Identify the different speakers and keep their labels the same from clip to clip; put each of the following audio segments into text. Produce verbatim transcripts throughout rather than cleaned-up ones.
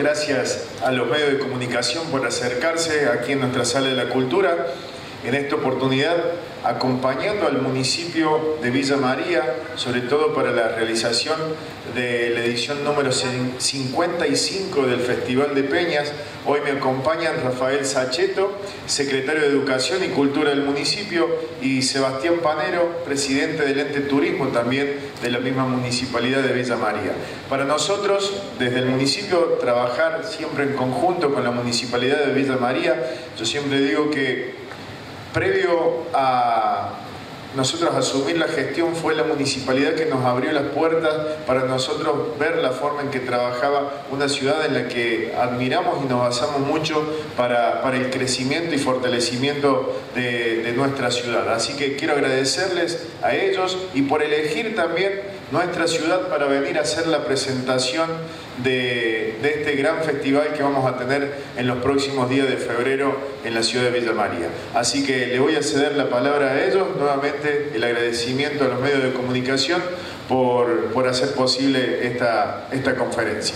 Speaker 1: Gracias a los medios de comunicación por acercarse aquí en nuestra Sala de la Cultura, en esta oportunidad acompañando al municipio de Villa María, sobre todo para la realización de la edición número cincuenta y cinco del Festival de Peñas. Hoy me acompañan Rafael Saccheto, secretario de Educación y Cultura del municipio, y Sebastián Panero, presidente del ente Turismo también de la misma municipalidad de Villa María. Para nosotros, desde el municipio, trabajar siempre en conjunto con la municipalidad de Villa María. Yo siempre digo que previo a nosotros asumir la gestión fue la municipalidad que nos abrió las puertas para nosotros ver la forma en que trabajaba una ciudad en la que admiramos y nos basamos mucho para, para el crecimiento y fortalecimiento de, de nuestra ciudad. Así que quiero agradecerles a ellos y por elegir también nuestra ciudad para venir a hacer la presentación de, de este gran festival que vamos a tener en los próximos días de febrero en la ciudad de Villa María. Así que le voy a ceder la palabra a ellos, nuevamente el agradecimiento a los medios de comunicación por, por hacer posible esta, esta conferencia.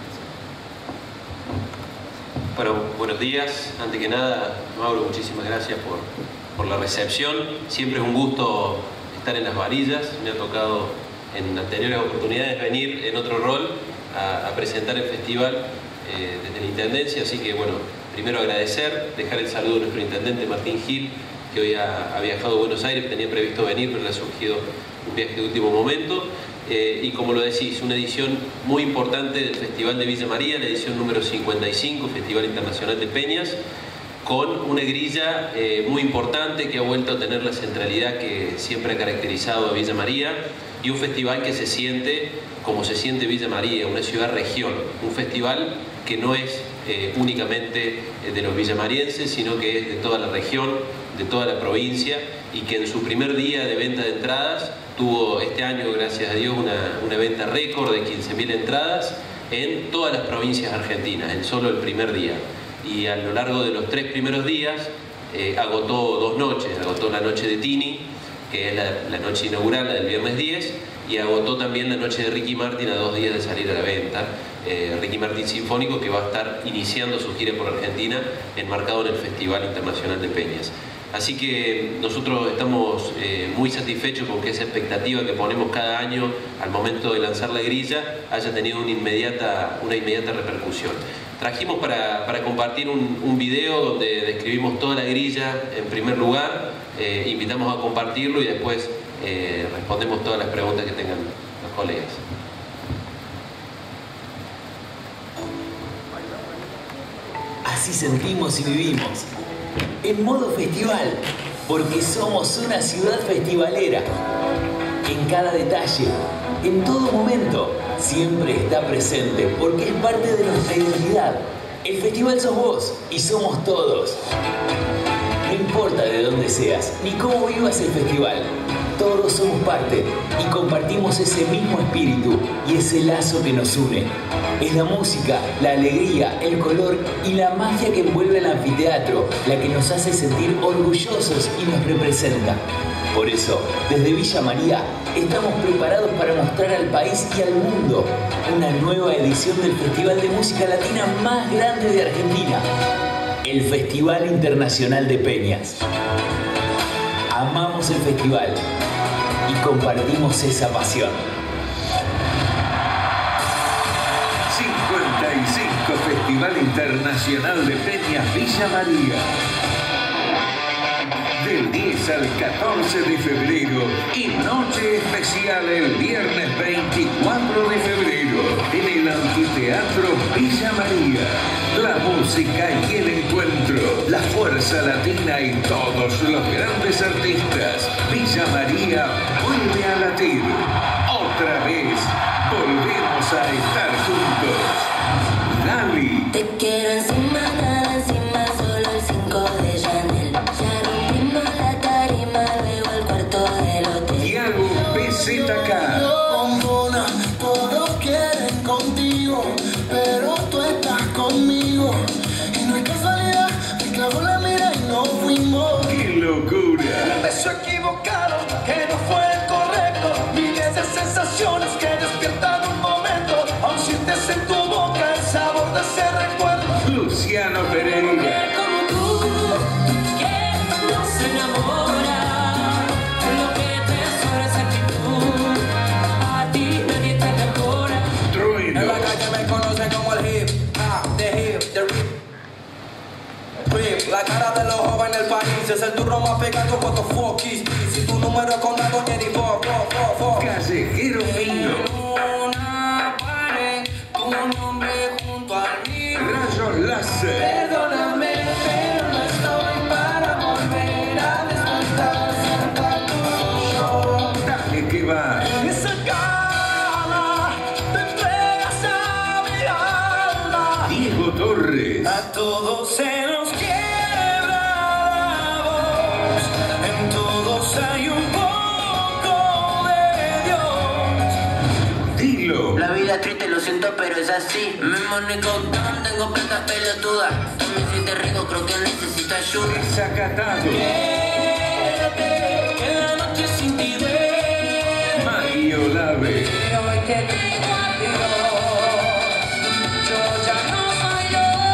Speaker 2: Bueno, buenos días. Antes que nada, Mauro, muchísimas gracias por, por la recepción. Siempre es un gusto estar en las varillas. Me ha tocado en anteriores oportunidades venir en otro rol a, a presentar el festival eh, desde la Intendencia, así que bueno, primero agradecer, dejar el saludo a nuestro Intendente Martín Gil, que hoy ha, ha viajado a Buenos Aires, tenía previsto venir, pero le ha surgido un viaje de último momento, eh, y como lo decís, una edición muy importante del Festival de Villa María, la edición número cincuenta y cinco, Festival Internacional de Peñas, con una grilla eh, muy importante que ha vuelto a tener la centralidad que siempre ha caracterizado a Villa María, y un festival que se siente como se siente Villa María, una ciudad-región, un festival que no es eh, únicamente de los villamarienses, sino que es de toda la región, de toda la provincia, y que en su primer día de venta de entradas tuvo este año, gracias a Dios, una, una venta récord de quince mil entradas en todas las provincias argentinas, en solo el primer día. Y a lo largo de los tres primeros días eh, agotó dos noches, agotó la noche de Tini, que es la, la noche inaugural, la del viernes diez, y agotó también la noche de Ricky Martin a dos días de salir a la venta. Eh, Ricky Martin Sinfónico, que va a estar iniciando su gira por Argentina, enmarcado en el Festival Internacional de Peñas. Así que nosotros estamos eh, muy satisfechos con que esa expectativa que ponemos cada año al momento de lanzar la grilla haya tenido una inmediata, una inmediata repercusión. Trajimos para, para compartir un, un video donde describimos toda la grilla en primer lugar, eh, invitamos a compartirlo y después eh, respondemos todas las preguntas que tengan los colegas.
Speaker 3: Así sentimos y vivimos, en modo festival, porque somos una ciudad festivalera. En cada detalle, en todo momento, siempre está presente, porque es parte de nuestra identidad. El festival sos vos y somos todos. No importa de dónde seas, ni cómo vivas el festival, todos somos parte y compartimos ese mismo espíritu y ese lazo que nos une. Es la música, la alegría, el color y la magia que envuelve el anfiteatro la que nos hace sentir orgullosos y nos representa. Por eso, desde Villa María, estamos preparados para mostrar al país y al mundo una nueva edición del Festival de Música Latina más grande de Argentina, el Festival Internacional de Peñas. Amamos el festival y compartimos esa pasión.
Speaker 4: cincuenta y cinco Festival Internacional de Peñas Villa María. Del diez al catorce de febrero y noche especial el viernes veinticuatro de febrero en el Anfiteatro Villa María. La música y el encuentro, la fuerza latina y todos los grandes artistas. Villa María vuelve a latir. Otra vez volvemos a estar juntos. Lali.
Speaker 5: Te quiero encima, tan encima, solo el cinco de Chanel. Ya rompimos la tarima, luego el cuarto del hotel.
Speaker 4: Thiago P Z K.
Speaker 6: Bombona, todos quieren contigo, pero tú estás conmigo. Y no hay casualidad, me clavó la mira y nos fuimos.
Speaker 4: ¡Qué locura!
Speaker 6: Un beso equivocado que no fue el correcto. Miles de sensaciones que despiertan un momento. Aún sientes en tu boca el sabor de ser.
Speaker 7: es el turno más pegado con tus fokis. Si tu número es contado, ni di bo, bo, bo, bo.
Speaker 4: Callejero Fino.
Speaker 7: Una pared, tu nombre junto al mío.
Speaker 4: Rayos Láser.
Speaker 7: Perdóname, pero no estoy para volver a despertar cerca tuyo.
Speaker 4: Dale que va.
Speaker 7: En esa cama te entregas a mi alma.
Speaker 4: Diego Torres.
Speaker 7: A todos se nos quiebra la voz. En todos hay un poco de Dios.
Speaker 4: Dilo.
Speaker 8: La vida es triste, lo siento, pero es así. Me manejo tan, tengo plata pelotuda. Tú me hiciste rico, creo que necesito ayuda.
Speaker 4: Desacatado.
Speaker 7: Quédate, que la noche sin ti duele.
Speaker 4: Mario Lave.
Speaker 7: Pero hay que tengo a Dios. Yo ya no soy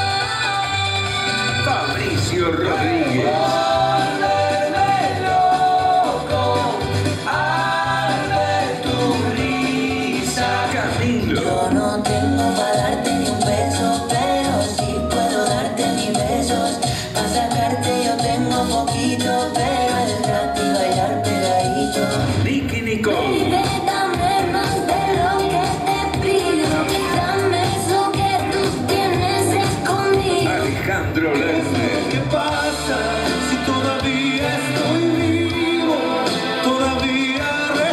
Speaker 7: yo.
Speaker 4: Fabricio Rodríguez.
Speaker 7: Volverme loco al ver tu risa.
Speaker 4: Camilo.
Speaker 5: Yo no tengo para darte ni un beso, pero sí puedo darte mis besos. Para sacarte yo tengo poquito, pero es gratis bailar pegadito.
Speaker 4: Nicky Nicole.
Speaker 5: Baby, dame más de lo que te pido. Dame eso que tú tienes escondido.
Speaker 4: Alejandro Lerner.
Speaker 7: ¿Qué pasa si todavía estoy vivo? Todavía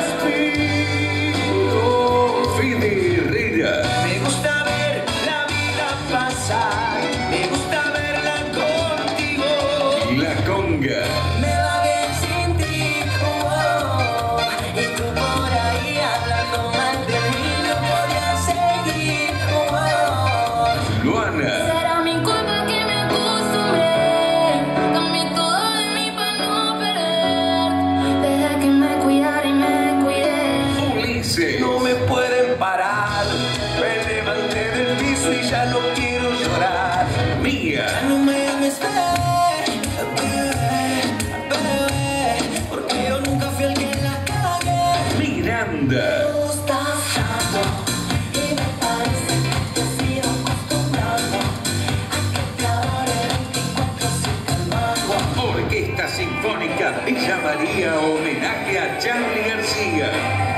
Speaker 7: respiro.
Speaker 4: Fede Herrera.
Speaker 7: Me gusta ver la vida pasar. Me gusta verla contigo.
Speaker 4: La Conga.
Speaker 7: Me vagué sin ti, oh, oh. Y tú por ahí hablando mal de mí. No podía seguir, oh, oh.
Speaker 4: Luana.
Speaker 5: Será mi culpa que me acostumbré. Cambié todo de mí para no perder. Deja que me cuidara y me cuidé.
Speaker 4: Ulises.
Speaker 7: No me pueden parar. Me levanté del piso y ya no quiero llorar.
Speaker 4: Mía.
Speaker 7: No me llames bebé, bebé, porque yo nunca fui el que la cagué.
Speaker 4: Miranda.
Speaker 5: Me gustas tanto y me parece que te sigo acostumbrando a que te adore veinticuatro siete el mango.
Speaker 4: Orquesta Sinfónica Villa María, homenaje a Charly García.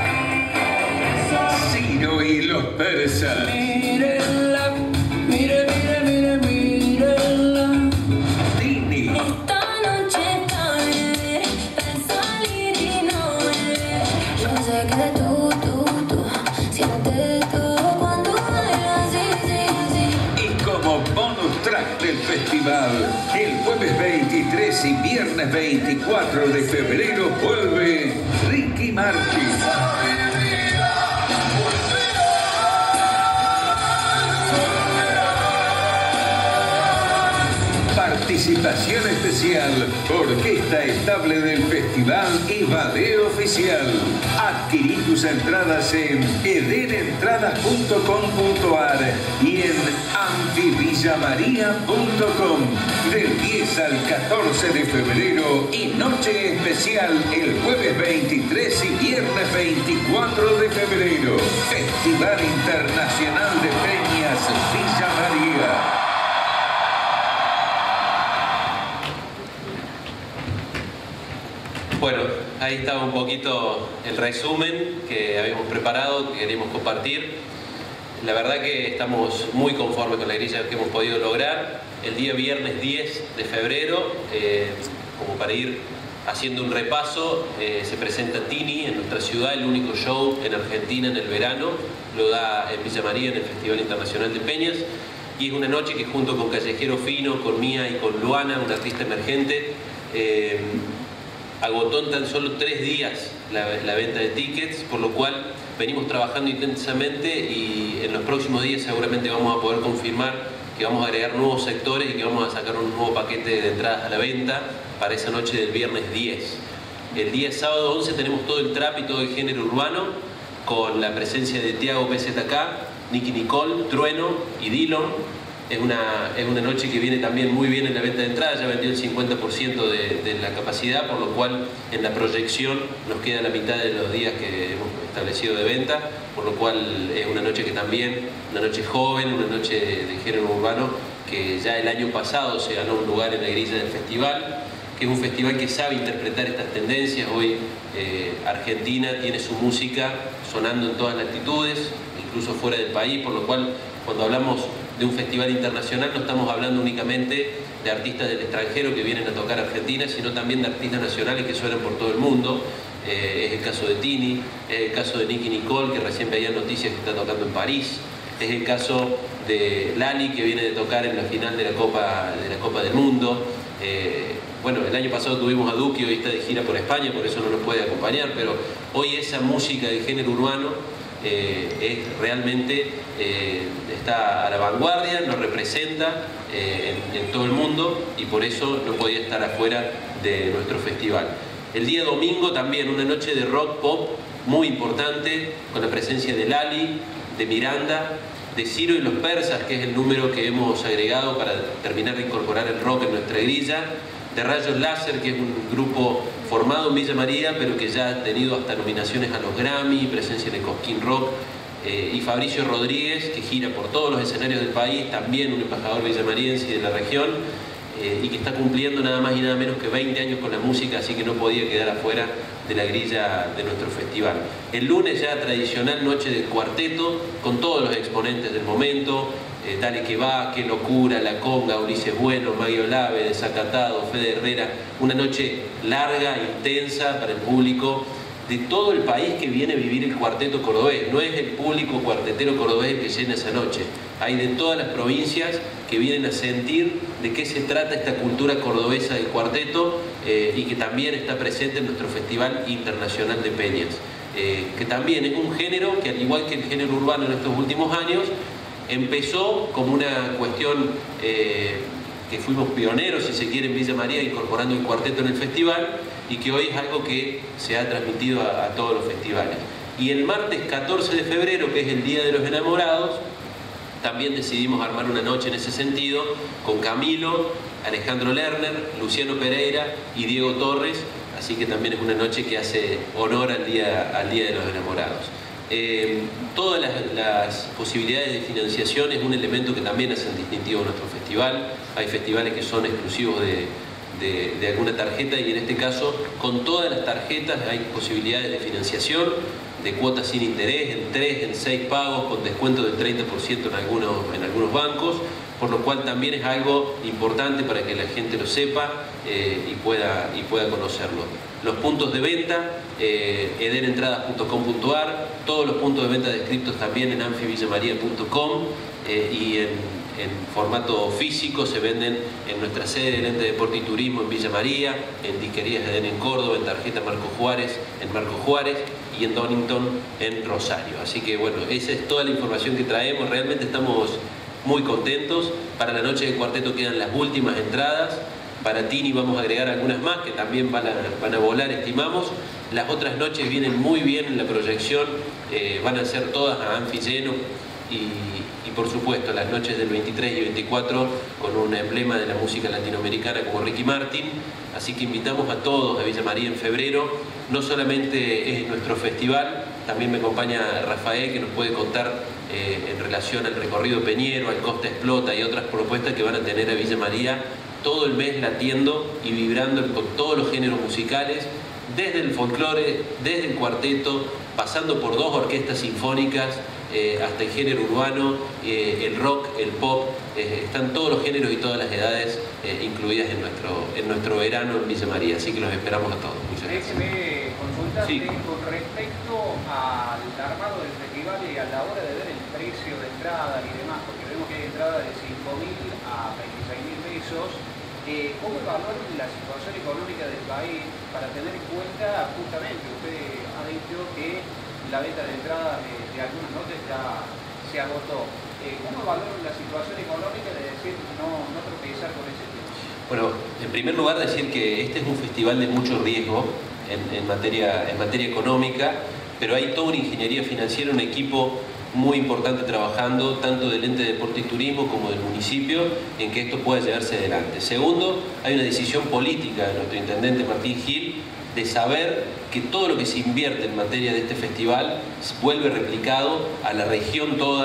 Speaker 4: Ciro y los persas.
Speaker 7: Mírenla, mire, mire, mire, mírenla.
Speaker 4: Tini.
Speaker 5: Esta noche cabe para salir y no volver. Yo sé que tú, tú, tú sientes todo cuando bailas, sí, sí, sí.
Speaker 4: Y como bonus track del festival, el jueves veintitrés y viernes veinticuatro de febrero vuelve Ricky Martin. Participación especial, Orquesta Estable del Festival y Ballet Oficial. Adquirí tus entradas en edenentradas punto com punto ar y en amfivillamaria punto com. Del diez al catorce de febrero y noche especial el jueves veintitrés y viernes veinticuatro de febrero. Festival Internacional de Peñas Villa María.
Speaker 2: Bueno, ahí estaba un poquito el resumen que habíamos preparado, que queríamos compartir. La verdad que estamos muy conformes con la grilla que hemos podido lograr. El día viernes diez de febrero, eh, como para ir haciendo un repaso, eh, se presenta Tini en nuestra ciudad, el único show en Argentina en el verano. Lo da en Villa María, en el Festival Internacional de Peñas. Y es una noche que junto con Callejero Fino, con Mía y con Luana, una artista emergente, eh, agotó en tan solo tres días la, la venta de tickets, por lo cual venimos trabajando intensamente y en los próximos días seguramente vamos a poder confirmar que vamos a agregar nuevos sectores y que vamos a sacar un nuevo paquete de entradas a la venta para esa noche del viernes diez. El día sábado once tenemos todo el trap y todo el género urbano con la presencia de Tiago P Z K, Nicky Nicole, Trueno y Dillon. Es una, es una noche que viene también muy bien en la venta de entradas, ya vendió el cincuenta por ciento de, de la capacidad, por lo cual en la proyección nos queda la mitad de los días que hemos establecido de venta, por lo cual es una noche que también, una noche joven, una noche de, de género urbano, que ya el año pasado se ganó un lugar en la grilla del festival, que es un festival que sabe interpretar estas tendencias. Hoy eh, Argentina tiene su música sonando en todas latitudes, incluso fuera del país, por lo cual cuando hablamos de un festival internacional no estamos hablando únicamente de artistas del extranjero que vienen a tocar a Argentina, sino también de artistas nacionales que suenan por todo el mundo. Eh, es el caso de Tini, es el caso de Nicky Nicole, que recién veía noticias que está tocando en París, es el caso de Lali, que viene de tocar en la final de la Copa, de la Copa del Mundo. Eh, bueno, el año pasado tuvimos a Duki, hoy está de gira por España, por eso no nos puede acompañar, pero hoy esa música del género urbano eh, es realmente eh, está a la vanguardia, nos representa eh, en, en todo el mundo, y por eso no podía estar afuera de nuestro festival. El día domingo también una noche de rock pop muy importante, con la presencia de Lali, de Miranda, de Ciro y los Persas, que es el número que hemos agregado para terminar de incorporar el rock en nuestra grilla, de Rayos Láser, que es un grupo formado en Villa María, pero que ya ha tenido hasta nominaciones a los Grammy, presencia en el Cosquín Rock, eh, y Fabricio Rodríguez, que gira por todos los escenarios del país, también un embajador villamariense y de la región, eh, y que está cumpliendo nada más y nada menos que veinte años con la música, así que no podía quedar afuera de la grilla de nuestro festival. El lunes ya tradicional noche de cuarteto, con todos los exponentes del momento, eh, Dale que va, Qué locura, La Conga, Ulises Bueno, Maggie Olave, Desacatado, Fede Herrera, una noche larga, intensa para el público de todo el país que viene a vivir el cuarteto cordobés. No es el público cuartetero cordobés el que llena esa noche, hay de todas las provincias que vienen a sentir de qué se trata esta cultura cordobesa del cuarteto, eh, y que también está presente en nuestro Festival Internacional de Peñas, eh, que también es un género que, al igual que el género urbano en estos últimos años, empezó como una cuestión eh, que fuimos pioneros, si se quiere, en Villa María, incorporando el cuarteto en el festival, y que hoy es algo que se ha transmitido a, a todos los festivales. Y el martes catorce de febrero, que es el Día de los Enamorados, también decidimos armar una noche en ese sentido, con Camilo, Alejandro Lerner, Luciano Pereira y Diego Torres, así que también es una noche que hace honor al Día, al día de los Enamorados. Eh, todas las, las posibilidades de financiación es un elemento que también hacen distintivo a nuestro festival. Hay festivales que son exclusivos de, de, de alguna tarjeta, y en este caso con todas las tarjetas hay posibilidades de financiación, de cuotas sin interés, en tres, en seis pagos, con descuento del treinta por ciento en algunos, en algunos bancos, por lo cual también es algo importante para que la gente lo sepa eh, y, pueda, y pueda conocerlo. Los puntos de venta, eh, eden entradas punto com punto ar, todos los puntos de venta descritos también en anfi villa maría punto com, eh, y en, en formato físico se venden en nuestra sede del Ente de Deporte y Turismo en Villa María, en Disquerías Edén en Córdoba, en Tarjeta Marco Juárez, en Marco Juárez, y en Donington en Rosario. Así que bueno, esa es toda la información que traemos. Realmente estamos muy contentos. Para la noche de cuarteto quedan las últimas entradas. Para Tini vamos a agregar algunas más que también van a, van a volar, estimamos. Las otras noches vienen muy bien en la proyección, eh, van a ser todas a anfi lleno, y, y por supuesto las noches del veintitrés y veinticuatro con un emblema de la música latinoamericana como Ricky Martin. Así que invitamos a todos a Villa María en febrero. No solamente es nuestro festival, también me acompaña Rafael, que nos puede contar eh, en relación al recorrido Peñero, al Costa Explota y otras propuestas que van a tener a Villa María todo el mes, latiendo y vibrando con todos los géneros musicales, desde el folclore, desde el cuarteto, pasando por dos orquestas sinfónicas, eh, hasta el género urbano, eh, el rock, el pop, eh, están todos los géneros y todas las edades eh, incluidas en nuestro, en nuestro verano en Villa María, así que los esperamos a todos. Muchas gracias.
Speaker 9: Déjeme consultarte
Speaker 2: Sí.
Speaker 9: con respecto al armado del festival y a la hora de ver el precio de entrada y demás, porque vemos que hay entradas de cinco mil a veintiséis mil pesos. Eh, ¿Cómo evaluar la situación económica del país para tener en cuenta, justamente, usted ha dicho que la venta de entradas de, de algunas noches ya se agotó? Eh, ¿Cómo evaluar la situación económica de decir no, no tropezar con ese tema?
Speaker 2: Bueno, en primer lugar decir que este es un festival de mucho riesgo en, en, materia, en materia económica, pero hay toda una ingeniería financiera, un equipo muy importante trabajando, tanto del Ente de Deporte y Turismo como del municipio, en que esto pueda llevarse adelante. Segundo, hay una decisión política de nuestro intendente Martín Gil de saber que todo lo que se invierte en materia de este festival vuelve replicado a la región toda,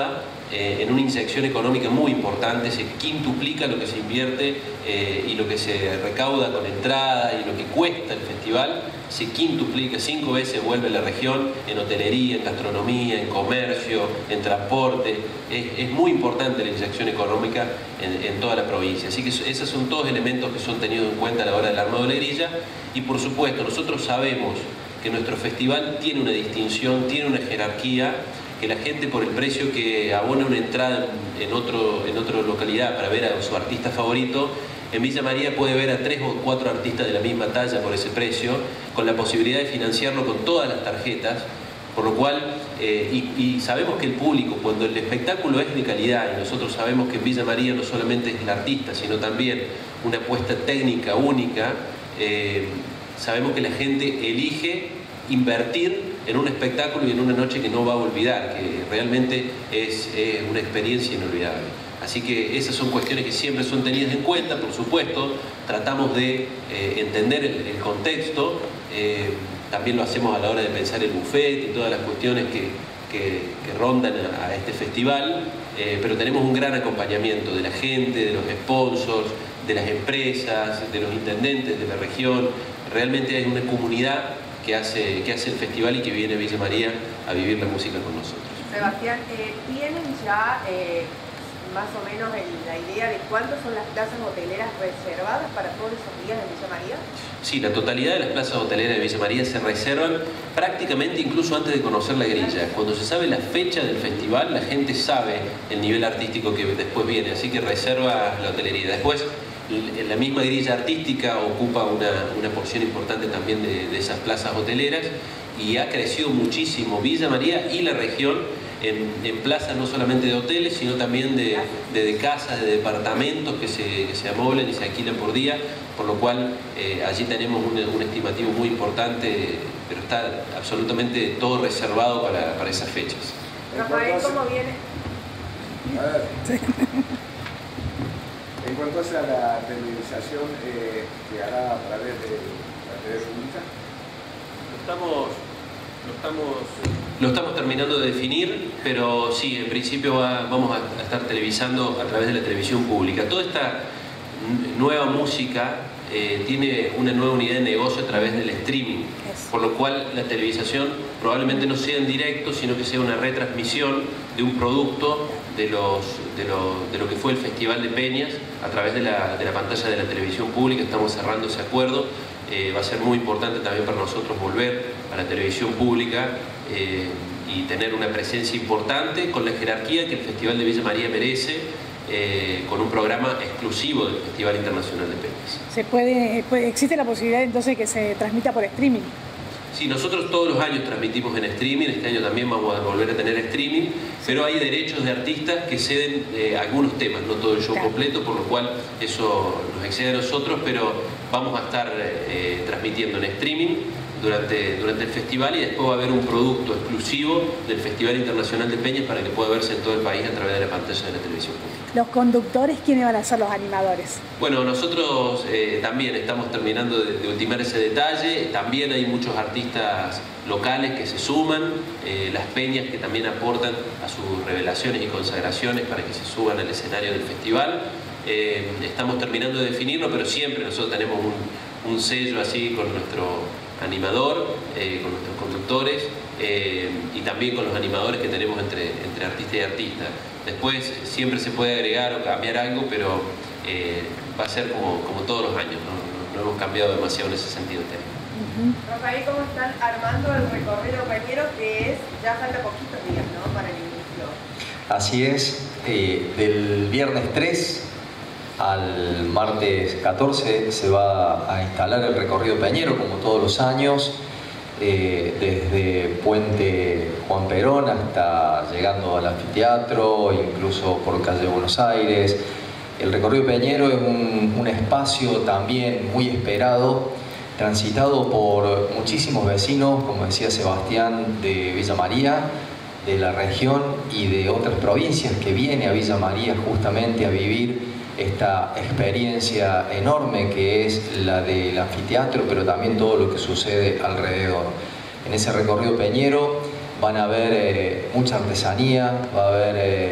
Speaker 2: eh, en una inyección económica muy importante, se quintuplica lo que se invierte eh, y lo que se recauda con entrada y lo que cuesta el festival, se quintuplica, cinco veces vuelve a la región en hotelería, en gastronomía, en comercio, en transporte. Es, es muy importante la inyección económica en, en toda la provincia. Así que esos son todos elementos que son tenidos en cuenta a la hora del armado de la grilla. Y por supuesto, nosotros sabemos que nuestro festival tiene una distinción, tiene una jerarquía, que la gente por el precio que abona una entrada en, otro, en otra localidad para ver a su artista favorito, en Villa María puede ver a tres o cuatro artistas de la misma talla por ese precio, con la posibilidad de financiarlo con todas las tarjetas, por lo cual, eh, y, y sabemos que el público, cuando el espectáculo es de calidad, y nosotros sabemos que en Villa María no solamente es el artista, sino también una apuesta técnica única, eh, sabemos que la gente elige invertir en un espectáculo y en una noche que no va a olvidar, que realmente es eh, una experiencia inolvidable. Así que esas son cuestiones que siempre son tenidas en cuenta, por supuesto, tratamos de eh, entender el, el contexto, eh, también lo hacemos a la hora de pensar el buffet y todas las cuestiones que, que, que rondan a, a este festival, eh, pero tenemos un gran acompañamiento de la gente, de los sponsors, de las empresas, de los intendentes de la región. Realmente hay una comunidad que hace, que hace el festival y que viene a Villa María a vivir la música con nosotros.
Speaker 10: Sebastián, eh, ¿tienen ya eh, más o menos el, la idea de cuántas son las plazas hoteleras reservadas para todos esos días de Villa María?
Speaker 2: Sí, la totalidad de las plazas hoteleras de Villa María se reservan prácticamente incluso antes de conocer la grilla. Cuando se sabe la fecha del festival, la gente sabe el nivel artístico que después viene, así que reserva la hotelería. Después, la misma grilla artística ocupa una, una porción importante también de, de esas plazas hoteleras y ha crecido muchísimo Villa María y la región en, en plazas no solamente de hoteles, sino también de, de, de casas, de departamentos que se, que se amoblan y se alquilan por día, por lo cual eh, allí tenemos un, un estimativo muy importante, pero está absolutamente todo reservado para, para esas fechas.
Speaker 10: Rafael, ¿cómo viene?
Speaker 11: A ver. Sí. En cuanto a la televisación, eh, ¿se hará a través de la T V pública?
Speaker 2: Lo estamos, lo, estamos, lo estamos terminando de definir, pero sí, en principio va, vamos a estar televisando a través de la televisión pública. Toda esta nueva música eh, tiene una nueva unidad de negocio a través del streaming, por lo cual la televisación probablemente no sea en directo, sino que sea una retransmisión de un producto de, los, de, lo, de lo que fue el Festival de Peñas a través de la, de la pantalla de la televisión pública. Estamos cerrando ese acuerdo. Eh, va a ser muy importante también para nosotros volver a la televisión pública eh, y tener una presencia importante con la jerarquía que el Festival de Villa María merece, eh, con un programa exclusivo del Festival Internacional de Peñas.
Speaker 12: ¿Se puede, puede, ¿Existe la posibilidad entonces que se transmita por streaming?
Speaker 2: Sí, nosotros todos los años transmitimos en streaming, este año también vamos a volver a tener streaming, pero hay derechos de artistas que ceden eh, algunos temas, no todo el show claro. completo, por lo cual eso nos excede a nosotros, pero vamos a estar eh, transmitiendo en streaming durante, durante el festival y después va a haber un producto exclusivo del Festival Internacional de Peñas para que pueda verse en todo el país a través de la pantalla de la televisión pública.
Speaker 12: ¿Los conductores quiénes van a ser los animadores?
Speaker 2: Bueno, nosotros eh, también estamos terminando de, de ultimar ese detalle. También hay muchos artistas locales que se suman, eh, las peñas que también aportan a sus revelaciones y consagraciones para que se suban al escenario del festival. Eh, estamos terminando de definirlo, pero siempre nosotros tenemos un, un sello así con nuestro animador, eh, con nuestros conductores eh, y también con los animadores que tenemos entre, entre artista y artista. Después siempre se puede agregar o cambiar algo, pero eh, va a ser como, como todos los años, ¿no? No, no hemos cambiado demasiado en ese sentido.
Speaker 10: Uh-huh. Rafael, ¿cómo están armando el recorrido peñero, que es, ya falta poquitos días, ¿no?, para el inicio?
Speaker 13: Así es, eh, del viernes tres al martes catorce se va a instalar el recorrido peñero como todos los años, eh, desde Puente Juan Perón hasta llegando al anfiteatro, incluso por calle Buenos Aires. El recorrido peñero es un, un espacio también muy esperado, transitado por muchísimos vecinos, como decía Sebastián, de Villa María, de la región y de otras provincias que viene a Villa María justamente a vivir esta experiencia enorme que es la del anfiteatro, pero también todo lo que sucede alrededor. En ese recorrido peñero van a haber eh, mucha artesanía, va a haber eh,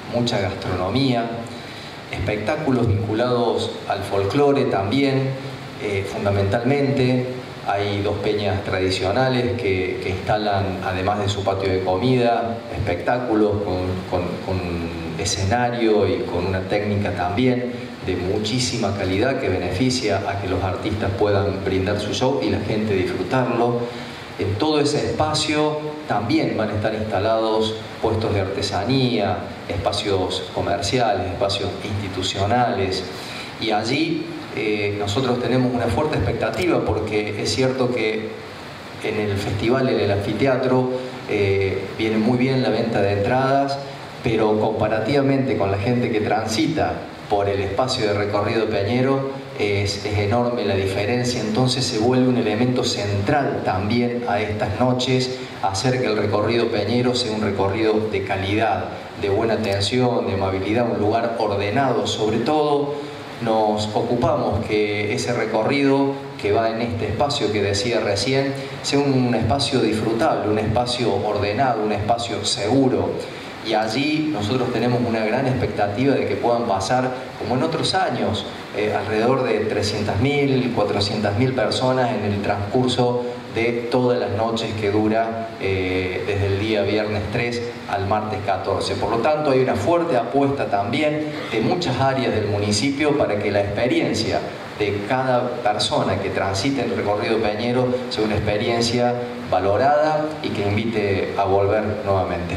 Speaker 13: mucha gastronomía, espectáculos vinculados al folclore también, eh, fundamentalmente. Hay dos peñas tradicionales que, que instalan, además de su patio de comida, espectáculos con, con, con escenario y con una técnica también de muchísima calidad que beneficia a que los artistas puedan brindar su show y la gente disfrutarlo. En todo ese espacio también van a estar instalados puestos de artesanía, espacios comerciales, espacios institucionales, y allí eh, nosotros tenemos una fuerte expectativa, porque es cierto que en el festival, en el anfiteatro, eh, viene muy bien la venta de entradas, pero comparativamente con la gente que transita por el espacio de recorrido peñero es, es enorme la diferencia. Entonces se vuelve un elemento central también a estas noches, hacer que el recorrido peñero sea un recorrido de calidad, de buena atención, de amabilidad, un lugar ordenado. Sobre todo nos ocupamos que ese recorrido que va en este espacio que decía recién sea un espacio disfrutable, un espacio ordenado, un espacio seguro. Y allí nosotros tenemos una gran expectativa de que puedan pasar, como en otros años, eh, alrededor de trescientas mil, cuatrocientas mil personas en el transcurso de todas las noches que dura eh, desde el día viernes tres al martes catorce. Por lo tanto, hay una fuerte apuesta también de muchas áreas del municipio para que la experiencia de cada persona que transite en el recorrido peñero sea una experiencia valorada y que invite a volver nuevamente.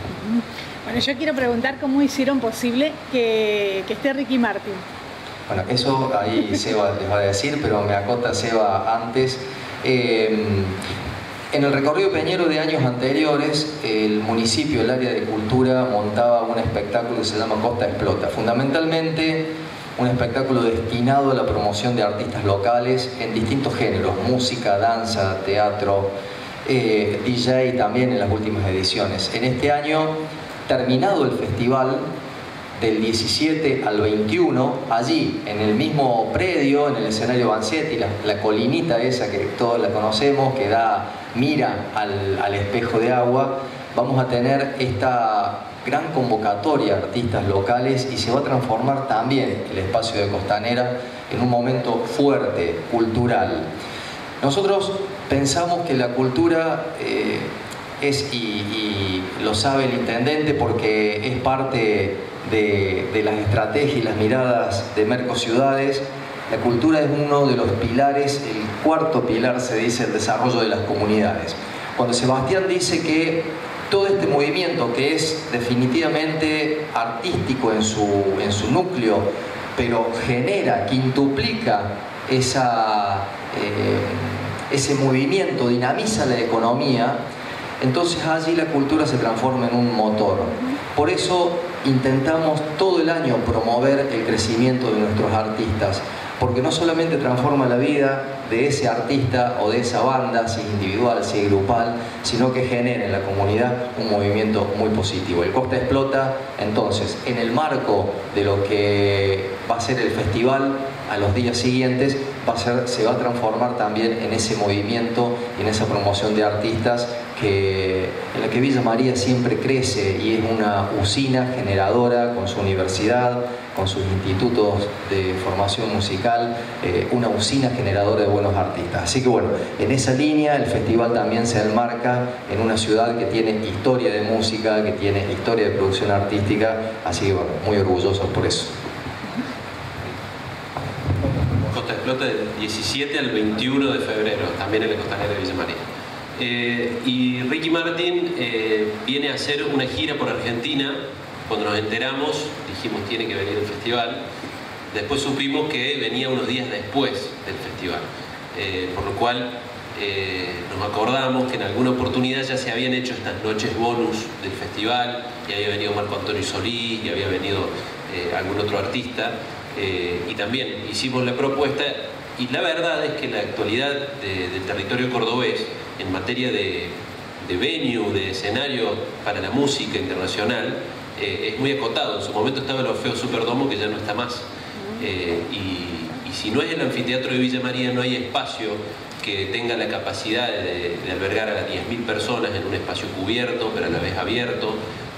Speaker 12: Bueno, yo quiero preguntar cómo hicieron posible que, que esté Ricky Martin.
Speaker 13: Bueno, eso ahí Seba les va a decir, pero me acota Seba antes. Eh, en el recorrido peñero de años anteriores, el municipio, el área de cultura, montaba un espectáculo que se llama Costa Explota. Fundamentalmente, un espectáculo destinado a la promoción de artistas locales en distintos géneros: música, danza, teatro, eh, D J también en las últimas ediciones. En este año, terminado el festival, del diecisiete al veintiuno, allí en el mismo predio, en el escenario Vanzetti, la, la colinita esa que todos la conocemos, que da mira al, al espejo de agua, vamos a tener esta gran convocatoria de artistas locales, y se va a transformar también el espacio de Costanera en un momento fuerte, cultural. Nosotros pensamos que la cultura eh, es, y, y lo sabe el intendente porque es parte de, de las estrategias y las miradas de Mercociudades, la cultura es uno de los pilares, el cuarto pilar se dice, el desarrollo de las comunidades. Cuando Sebastián dice que todo este movimiento, que es definitivamente artístico en su, en su núcleo, pero genera, quintuplica esa, eh, ese movimiento, dinamiza la economía, entonces allí la cultura se transforma en un motor. Por eso intentamos todo el año promover el crecimiento de nuestros artistas, porque no solamente transforma la vida de ese artista o de esa banda, si individual, si grupal, sino que genera en la comunidad un movimiento muy positivo. El Costa Explota, entonces, en el marco de lo que va a ser el festival, a los días siguientes va a ser, se va a transformar también en ese movimiento y en esa promoción de artistas que, en la que Villa María siempre crece y es una usina generadora con su universidad, con sus institutos de formación musical, eh, una usina generadora de buenos artistas. Así que bueno, en esa línea el festival también se enmarca en una ciudad que tiene historia de música, que tiene historia de producción artística, así que bueno, muy orgullosos por eso.
Speaker 2: Costa Explota del diecisiete al veintiuno de febrero, también en la Costanera de Villa María. Eh, y Ricky Martin eh, viene a hacer una gira por Argentina. Cuando nos enteramos, dijimos tiene que venir al festival. Después supimos que venía unos días después del festival, eh, por lo cual eh, nos acordamos que en alguna oportunidad ya se habían hecho estas noches bonus del festival, y había venido Marco Antonio Solís, y había venido eh, algún otro artista, eh, y también hicimos la propuesta. Y la verdad es que la actualidad de, del territorio cordobés en materia de, de venue, de escenario para la música internacional, eh, es muy acotado. En su momento estaba el Orfeo Superdomo, que ya no está más. Eh, y, y si no es el anfiteatro de Villa María, no hay espacio que tenga la capacidad de, de albergar a diez mil personas en un espacio cubierto, pero a la vez abierto, con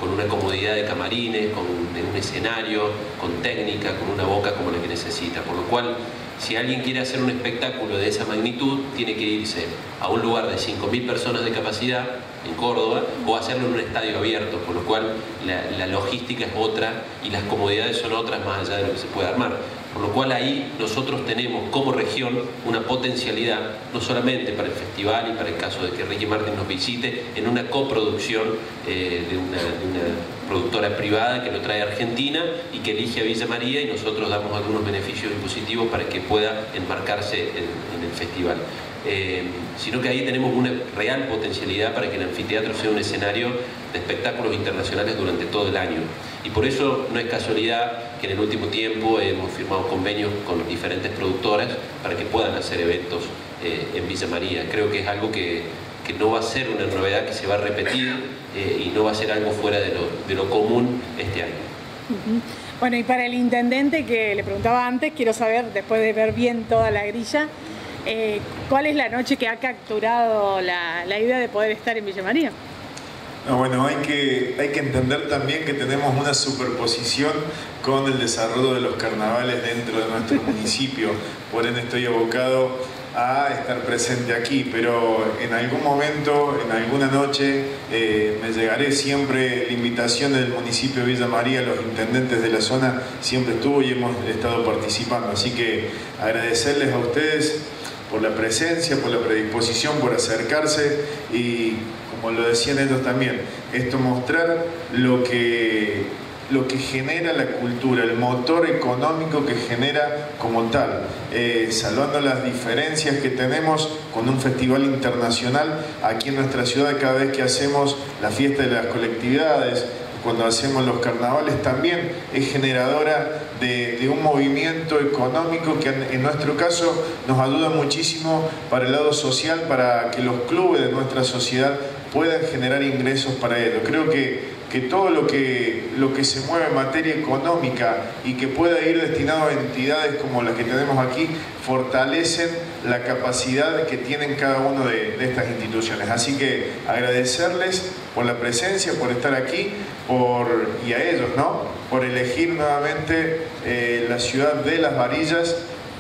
Speaker 2: con una comodidad de camarines, con un escenario, con técnica, con una boca como la que necesita. Por lo cual, si alguien quiere hacer un espectáculo de esa magnitud, tiene que irse a un lugar de cinco mil personas de capacidad, en Córdoba, o hacerlo en un estadio abierto, por lo cual la, la logística es otra y las comodidades son otras más allá de lo que se puede armar. Por lo cual ahí nosotros tenemos como región una potencialidad, no solamente para el festival y para el caso de que Ricky Martin nos visite, en una coproducción eh, de, una, de una productora privada que lo trae a Argentina y que elige a Villa María, y nosotros damos algunos beneficios impositivos para que pueda enmarcarse en, en el festival. Eh, sino que ahí tenemos una real potencialidad para que el anfiteatro sea un escenario de espectáculos internacionales durante todo el año. Y por eso no es casualidad que en el último tiempo hemos firmado convenios con diferentes productoras para que puedan hacer eventos eh, en Villa María. Creo que es algo que, que no va a ser una novedad que se va a repetir eh, y no va a ser algo fuera de lo, de lo común este año.
Speaker 12: Uh-huh. Bueno, y para el intendente que le preguntaba antes, quiero saber, después de ver bien toda la grilla, Eh, ¿cuál es la noche que ha capturado la, la idea de poder estar en Villa María?
Speaker 1: No, bueno, hay que, hay que entender también que tenemos una superposición con el desarrollo de los carnavales dentro de nuestro municipio. Por ende estoy abocado a estar presente aquí, pero en algún momento, en alguna noche, eh, me llegaré. Siempre la invitación del municipio de Villa María, los intendentes de la zona, siempre estuvo y hemos estado participando. Así que agradecerles a ustedes por la presencia, por la predisposición, por acercarse y, como lo decían ellos también, esto mostrar lo que, lo que genera la cultura, el motor económico que genera como tal, eh, salvando las diferencias que tenemos con un festival internacional aquí en nuestra ciudad. Cada vez que hacemos la fiesta de las colectividades, cuando hacemos los carnavales, también es generadora de, de un movimiento económico que en, en nuestro caso nos ayuda muchísimo para el lado social, para que los clubes de nuestra sociedad puedan generar ingresos para ello. Creo que que todo lo que, lo que se mueve en materia económica y que pueda ir destinado a entidades como las que tenemos aquí, fortalecen la capacidad que tienen cada una de, de estas instituciones. Así que agradecerles por la presencia, por estar aquí, por, y a ellos, ¿no?, por elegir nuevamente eh, la ciudad de Las Varillas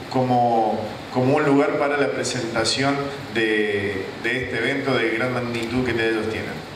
Speaker 1: como, como un lugar para la presentación de, de este evento de gran magnitud que ellos tienen.